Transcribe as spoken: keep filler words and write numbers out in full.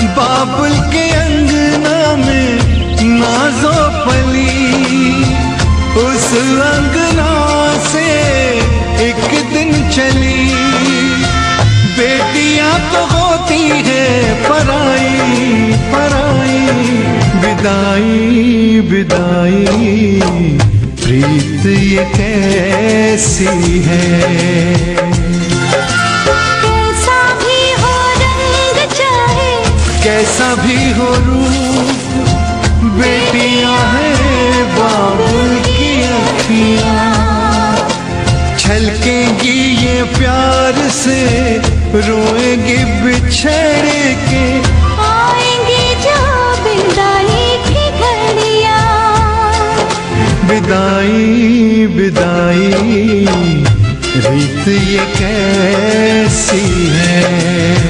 बाबुल के अंगना में नाजो पली, उस अंगना से एक दिन चली। बेटियां तो होती है पराई पराई, विदाई विदाई प्रीत ये कैसी है। कैसा भी हो रंग चाहे, कैसा भी हो रूप, बेटियां हैं बाबुल की अखियां। छलकेंगी ये प्यार से, रोएंगी बिछड़ के, आएंगी जो विदाई की घड़ियां। विदाई विदाई रीत ये कैसी है।